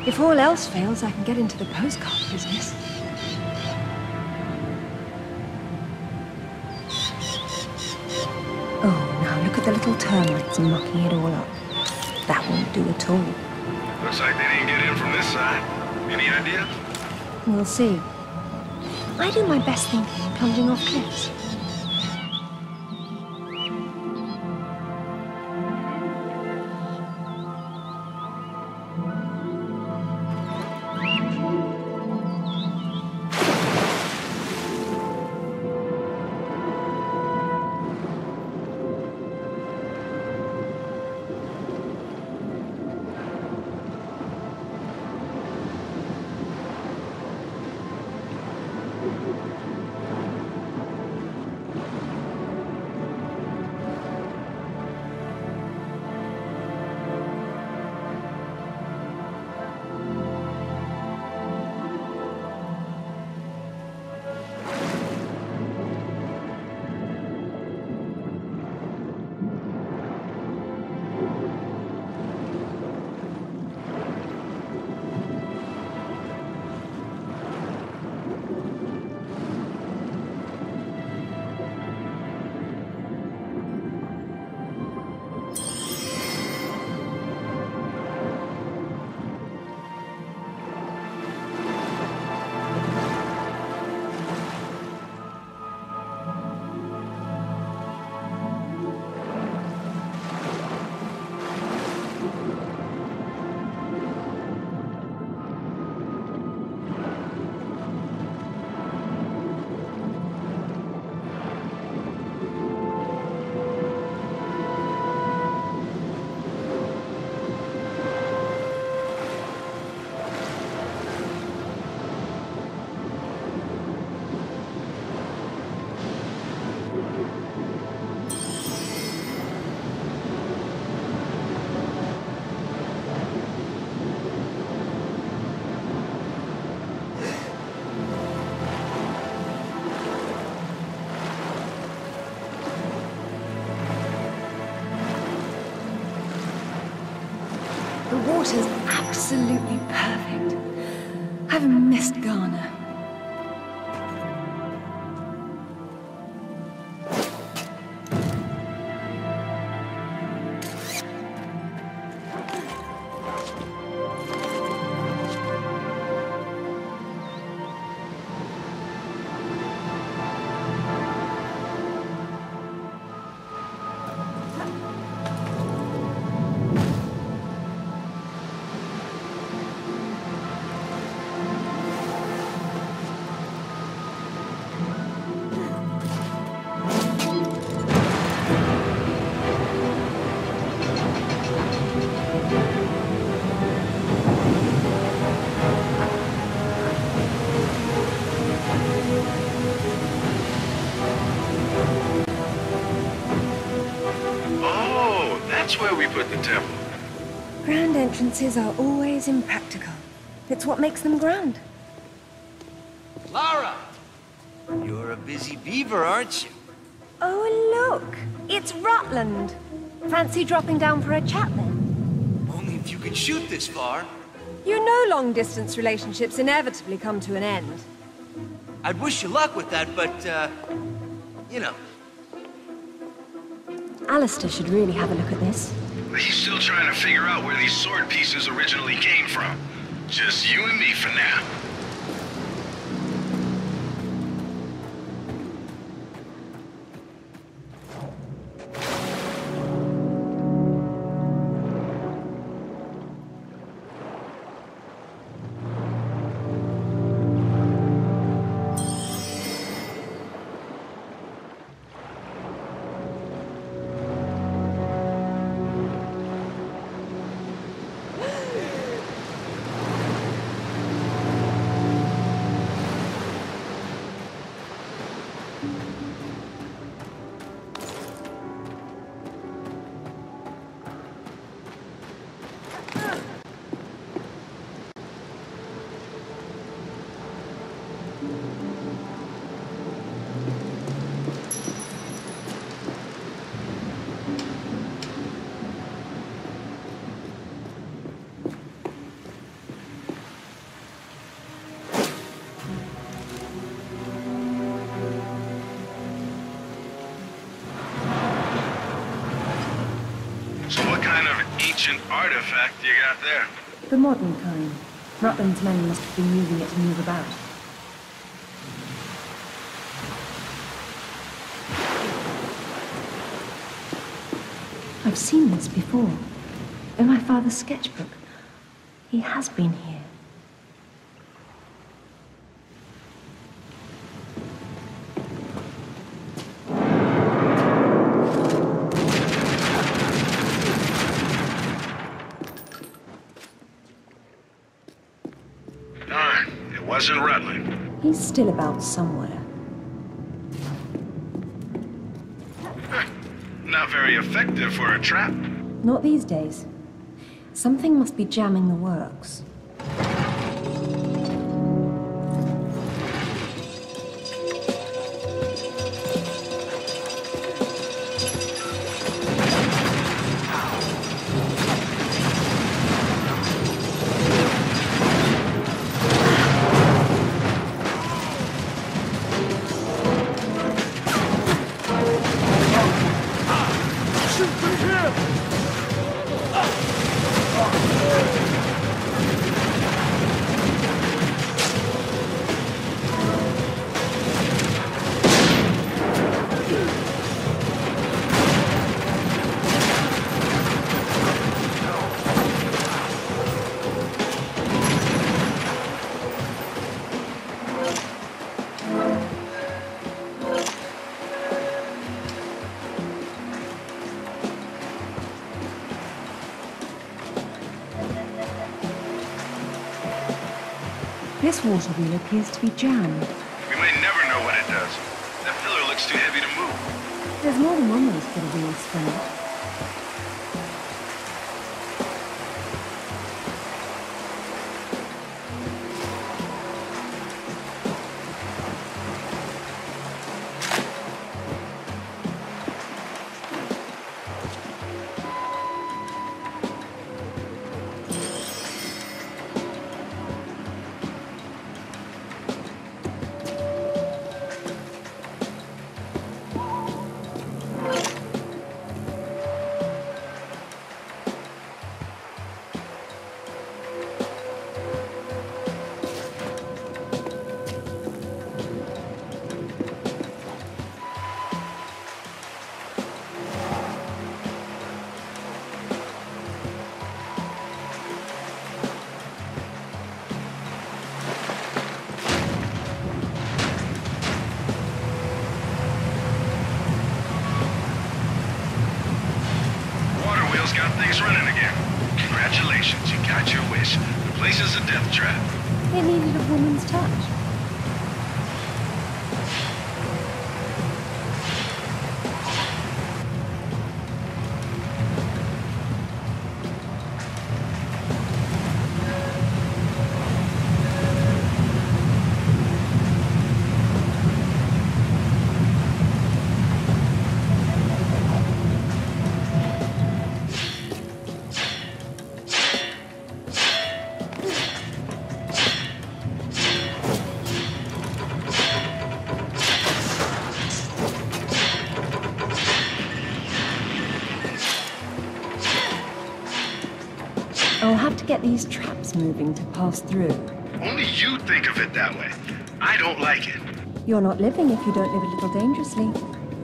If all else fails, I can get into the postcard business. Oh, now look at the little termites mucking it all up. That won't do at all. Looks like they didn't get in from this side. Any idea? We'll see. I do my best thinking plunging off cliffs. The water's absolutely perfect. I've missed Ghana. That's where we put the temple. Grand entrances are always impractical. It's what makes them grand. Lara! You're a busy beaver, aren't you? Oh, look! It's Rutland. Fancy dropping down for a chat then? Only if you can shoot this far. You know long-distance relationships inevitably come to an end. I'd wish you luck with that, but, you know. Alistair should really have a look at this. He's still trying to figure out where these sword pieces originally came from. Just you and me for now. of ancient artifact you got there? The modern kind. Rutland's men must have been using it to move about. I've seen this before. In my father's sketchbook. He has been here. Darn, it wasn't Rutland. He's still about somewhere. Not very effective for a trap. Not these days. Something must be jamming the works. This water wheel appears to be jammed. We may never know what it does. That pillar looks too heavy to move. There's more than one way to get a wheel spinning. Got things running again. Congratulations, you got your wish. The place is a death trap. It needed a woman's touch. I'll have to get these traps moving to pass through. Only you think of it that way. I don't like it. You're not living if you don't live a little dangerously.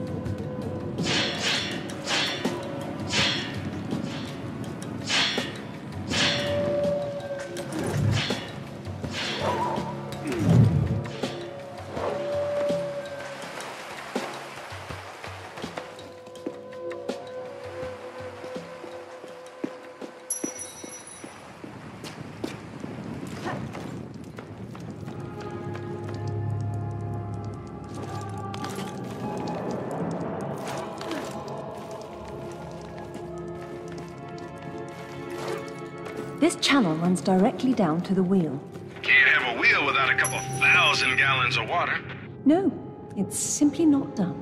This channel runs directly down to the wheel. Can't have a wheel without a couple 1,000 gallons of water. No, it's simply not done.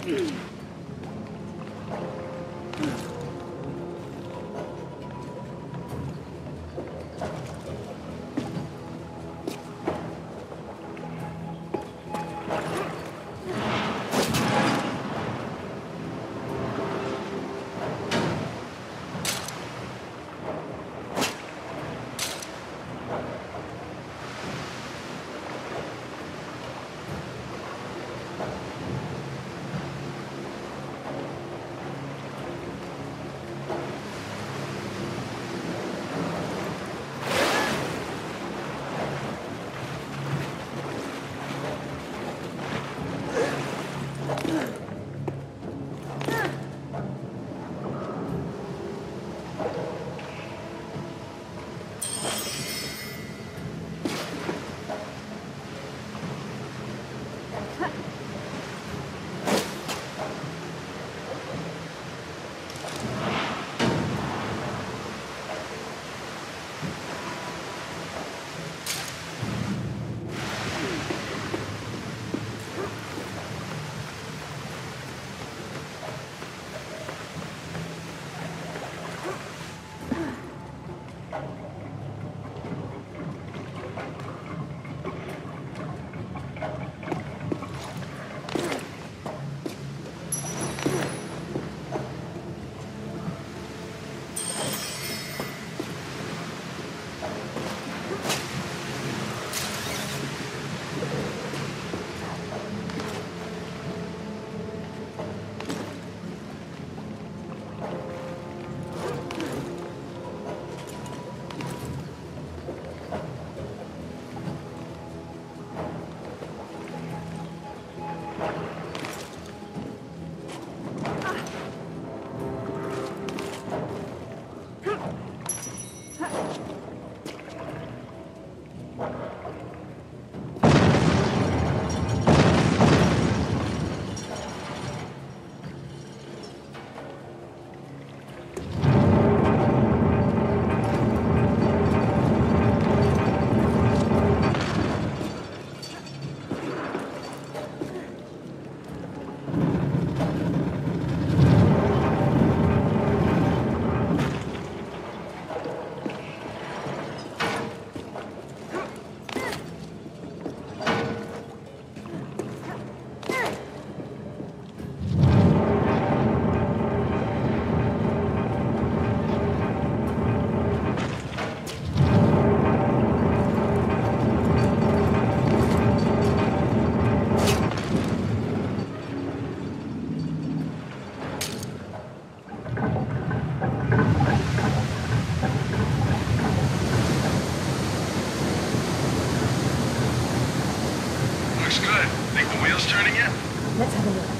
Let's have a look.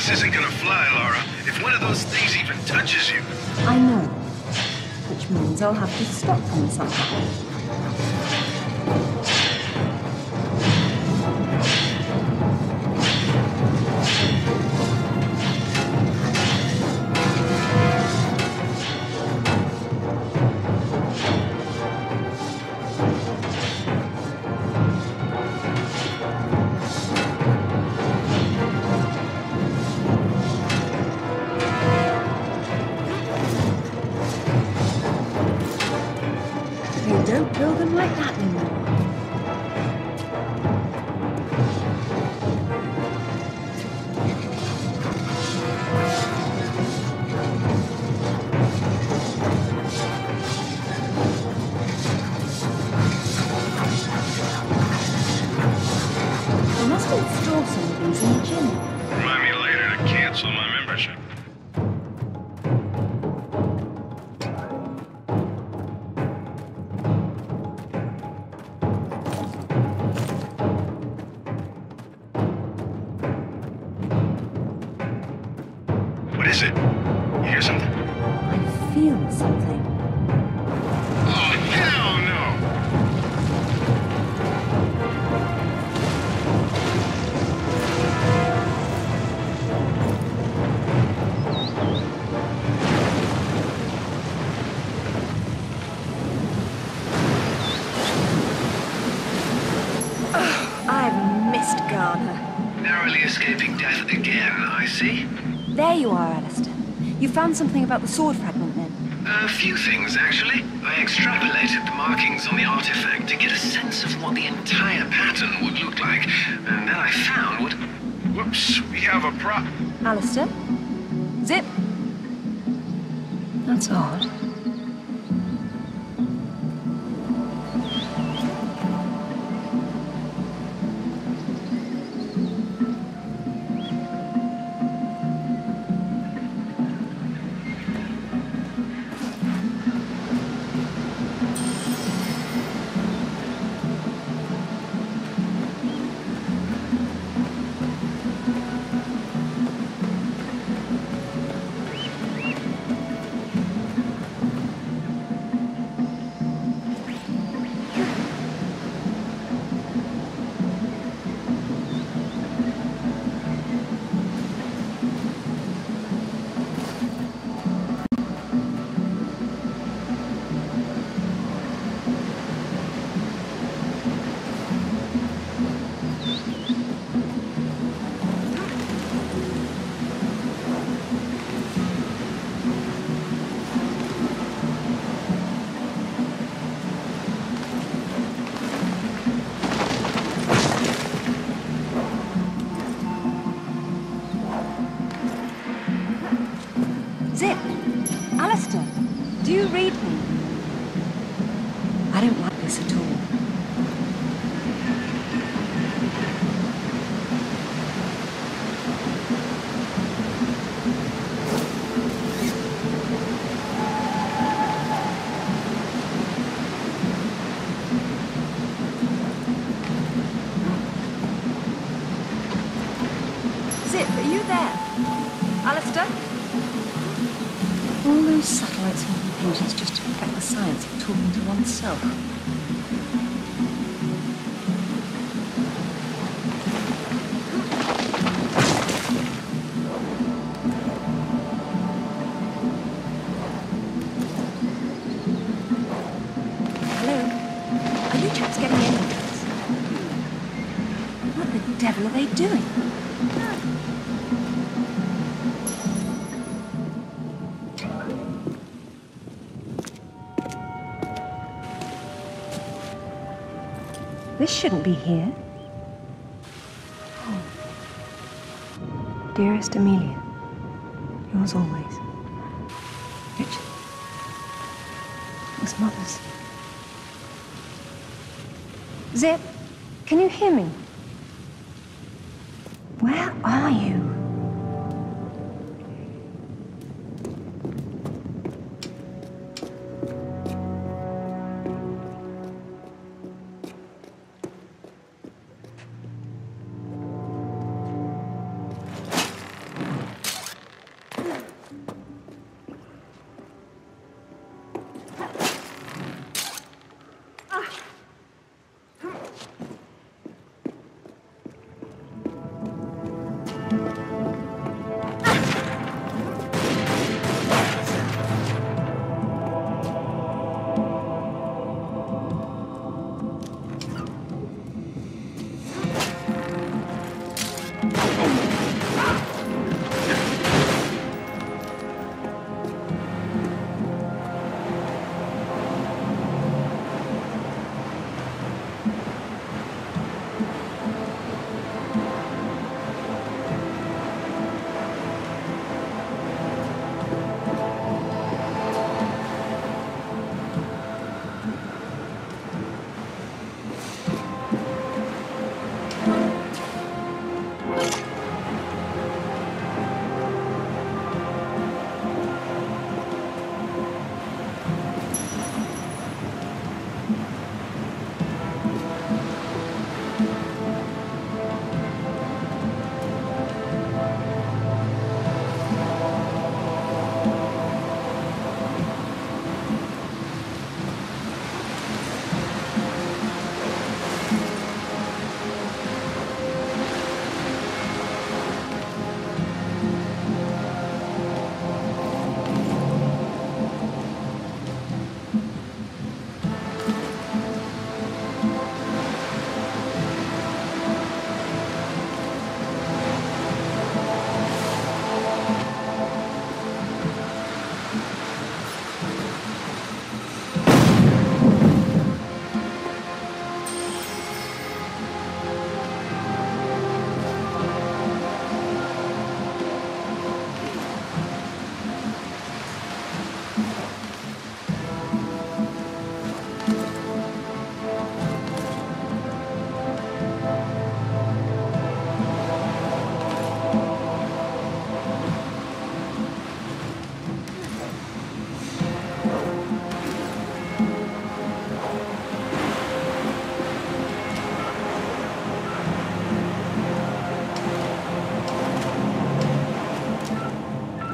This isn't gonna fly, Laura. If one of those things even touches you. I know. Which means I'll have to stop them somehow. They don't build them like that anymore. They must install some of these in the gym. Remind me later to cancel my membership. What is it? You hear something? I feel something. Oh, hell no! I've missed Garner. Narrowly escaping death again, I see. There you are, Alistair. You found something about the sword fragment then? A few things, actually. I extrapolated the markings on the artifact to get a sense of what the entire pattern would look like. And then I found what... Whoops, we have a Alistair? Zip? That's odd. Zip! Alistair! Do you read me? I don't like this at all. Zip, are you there? Alistair? All those satellites and computers just to perfect the science of talking to oneself. Hello? Are you chaps getting any of this? What the devil are they doing? This shouldn't be here. Oh. Dearest Amelia, yours always. Richard. It was Mother's. Zip, can you hear me? Where are you?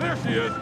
There she is!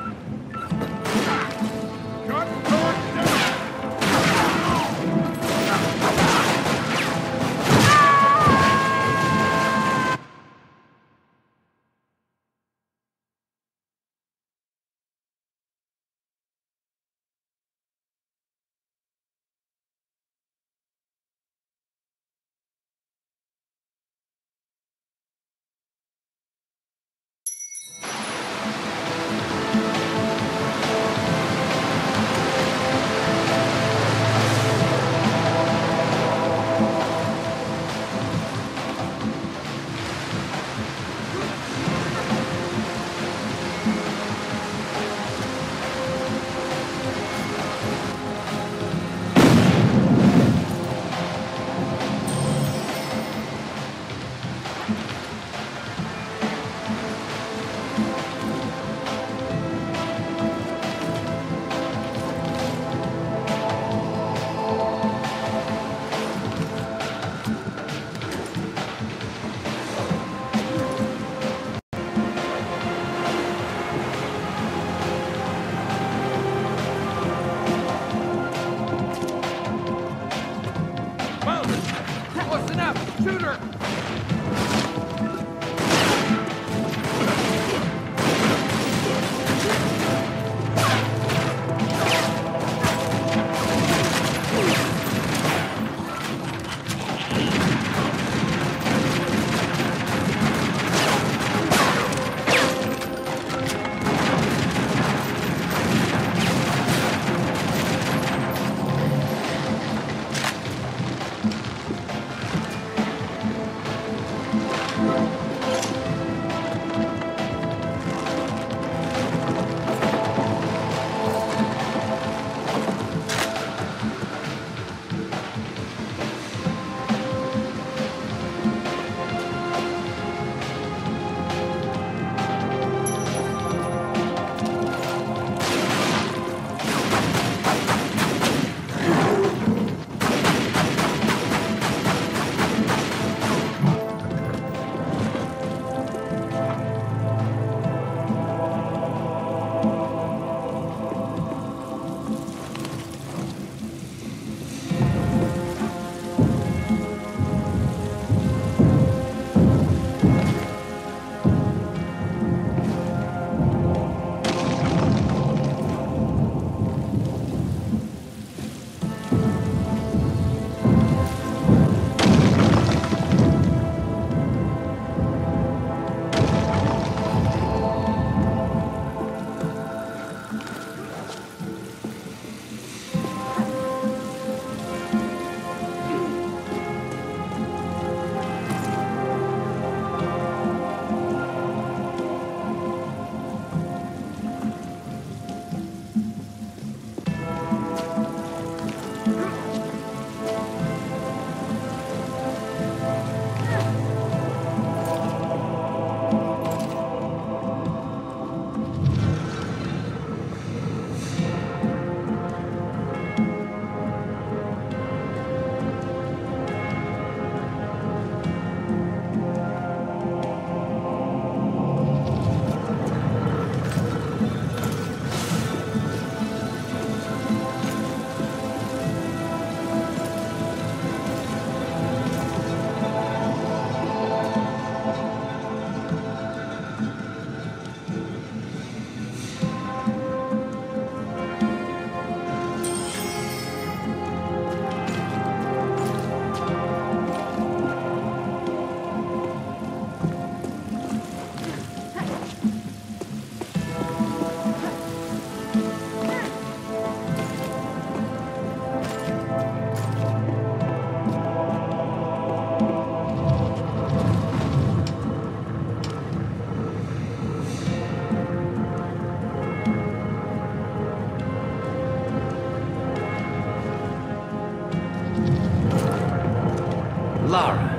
Lara.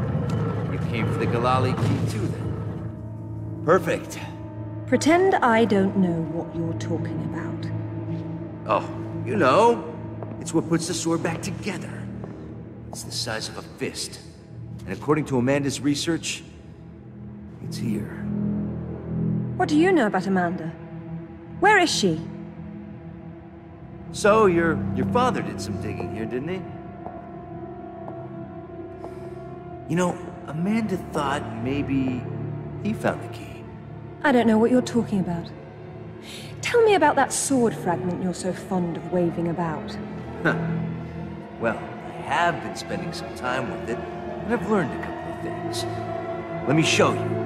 You came for the Galali key too, then? Perfect. Pretend I don't know what you're talking about. Oh, you know. It's what puts the sword back together. It's the size of a fist. And according to Amanda's research, it's here. What do you know about Amanda? Where is she? So, your father did some digging here, didn't he? You know, Amanda thought maybe he found the key. I don't know what you're talking about. Tell me about that sword fragment you're so fond of waving about. Well, I have been spending some time with it, and I've learned a couple of things. Let me show you.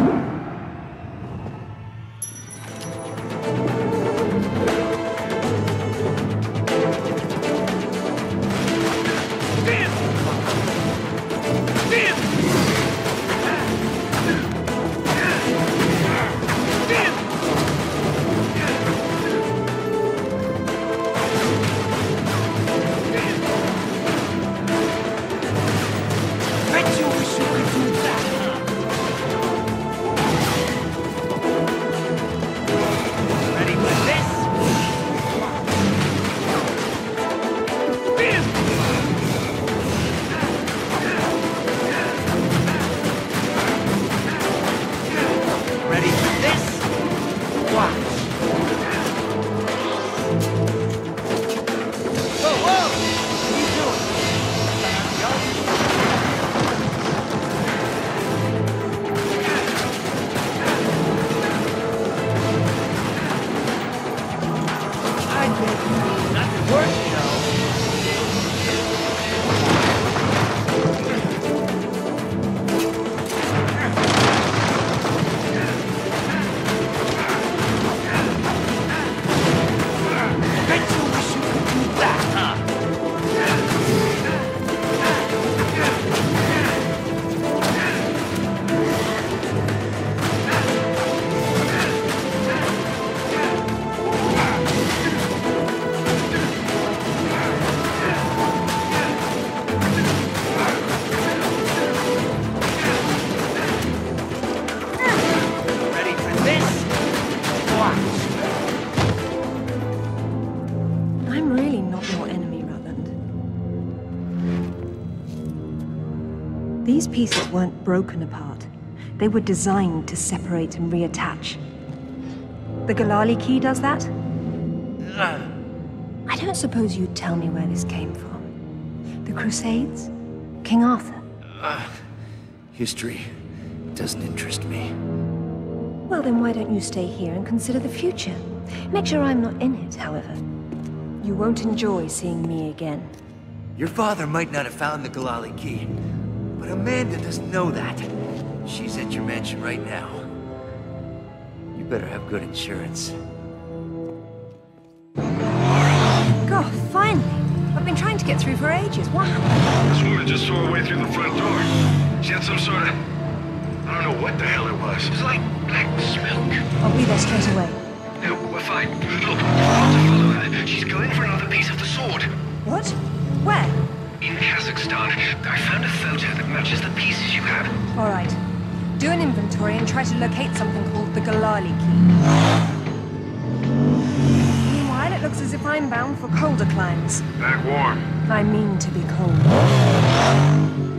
I'm really not your enemy, Rutland. These pieces weren't broken apart. They were designed to separate and reattach. The Galali key does that? I don't suppose you'd tell me where this came from. The Crusades? King Arthur? History doesn't interest me. Well, then why don't you stay here and consider the future? Make sure I'm not in it, however. You won't enjoy seeing me again. Your father might not have found the Galali key, but Amanda doesn't know that. She's at your mansion right now. You better have good insurance. God, finally! I've been trying to get through for ages. What happened? This woman just saw her way through the front door. She had some sort of... I don't know what the hell it was. It was like black smoke. I'll be there straight away. No, we're fine. Look, we'll have to follow her. She's going for another piece of the sword. What? Where? In Kazakhstan, I found a photo that matches the pieces you have. All right. Do an inventory and try to locate something called the Galali key. Meanwhile, it looks as if I'm bound for colder climes. Back warm. I mean to be cold.